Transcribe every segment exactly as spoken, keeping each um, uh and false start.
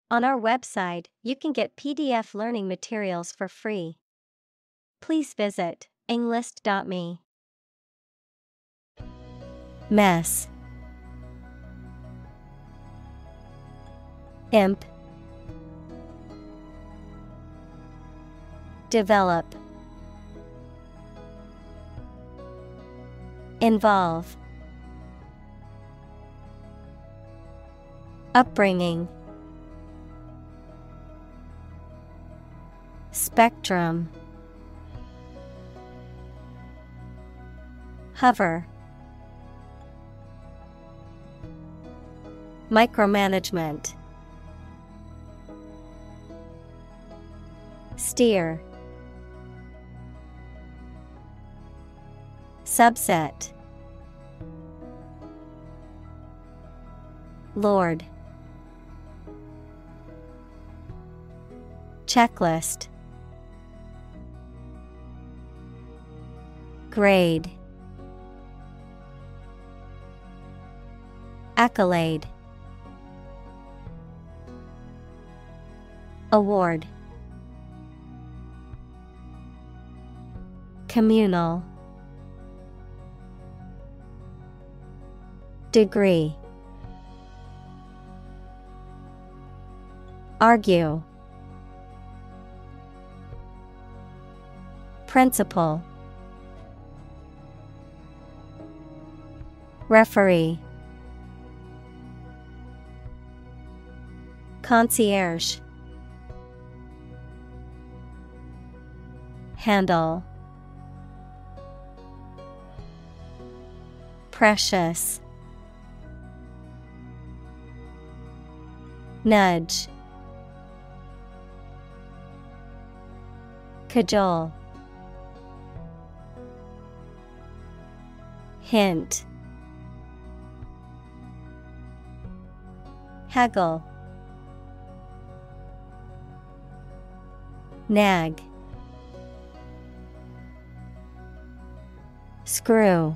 On our website, you can get P D F learning materials for free. Please visit englist dot me. Mess. Imp. Develop. Involve. Upbringing. Spectrum. Hover. Micromanagement. Steer. Subset. Lord. Checklist. Grade. Accolade. Award. Communal. Degree. Argue. Principle. Referee. Concierge. Handle. Precious. Nudge. Cajole. Hint. Haggle. Nag. Screw.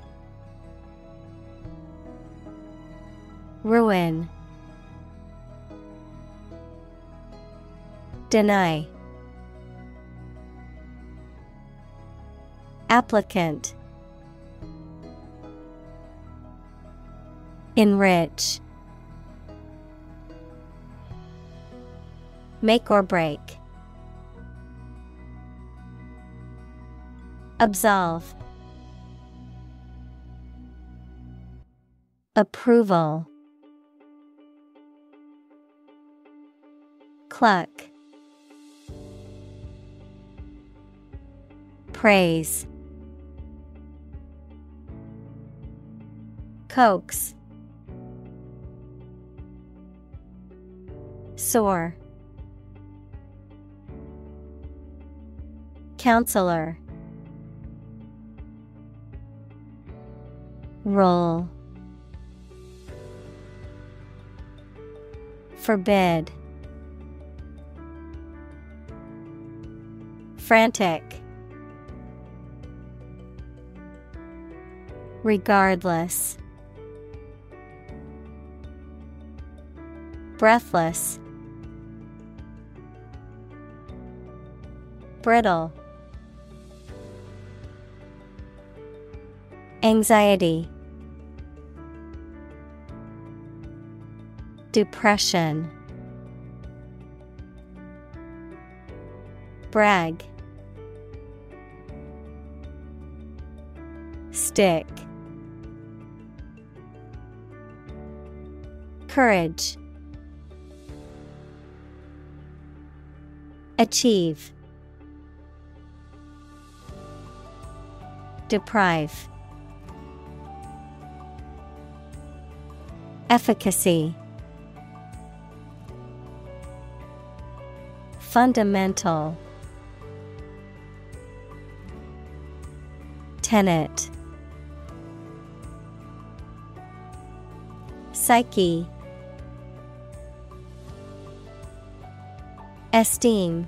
Ruin. Deny. Applicant. Enrich. Make or break. Absolve. Approval. Cluck. Praise. Coax. Soar. Counselor. Roll. Forbid. Frantic. Regardless. Breathless. Brittle. Anxiety. Depression. Brag. Stick. Courage. Achieve. Deprive. Efficacy. Fundamental. Tenet. Psyche. Esteem.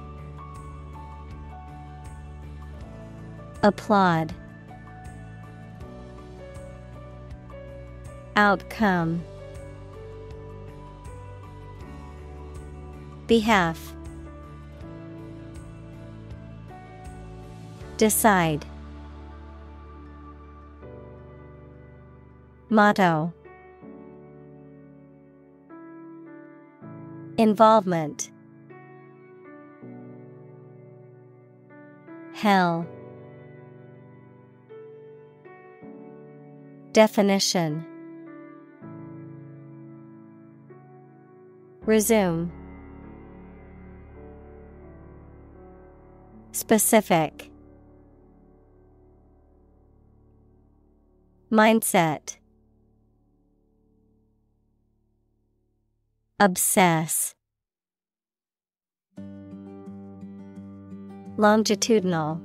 Applaud. Outcome. Behalf. Decide. Motto. Involvement. Hell. Definition. Resume. Specific. Mindset. Obsess. Longitudinal.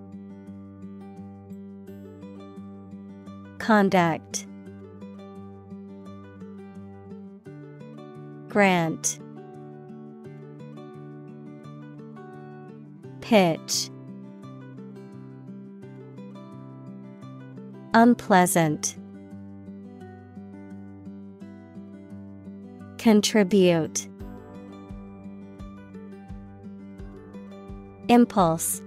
Conduct. Grant. Pitch. Unpleasant. Contribute. Impulse.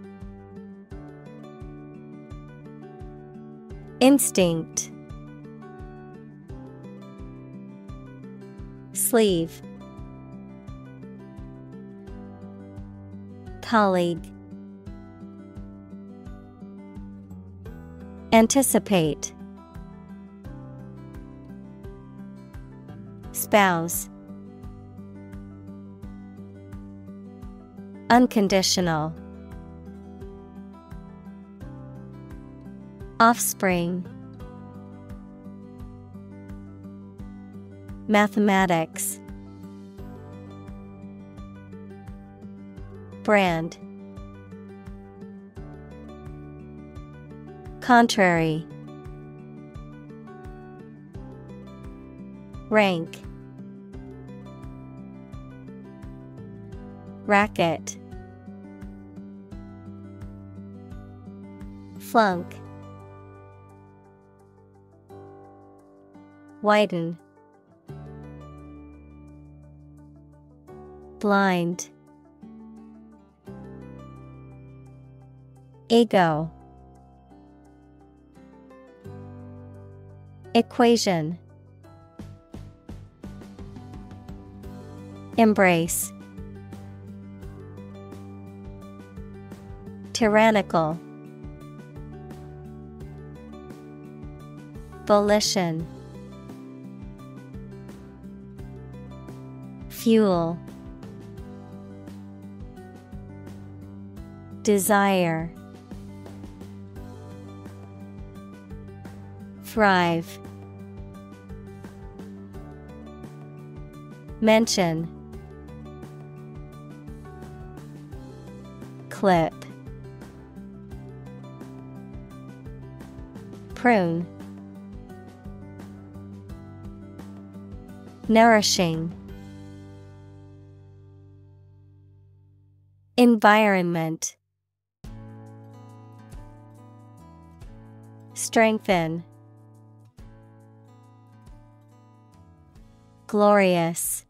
Instinct. Sleeve. Colleague. Anticipate. Spouse. Unconditional. Offspring. Mathematics. Brand. Contrary. Rank. Racket. Flunk. Widen. Blind. Ego. Equation. Embrace. Tyrannical. Volition. Fuel. Desire. Thrive. Mention. Clip. Prune. Nourishing. Environment. Strengthen. Glorious.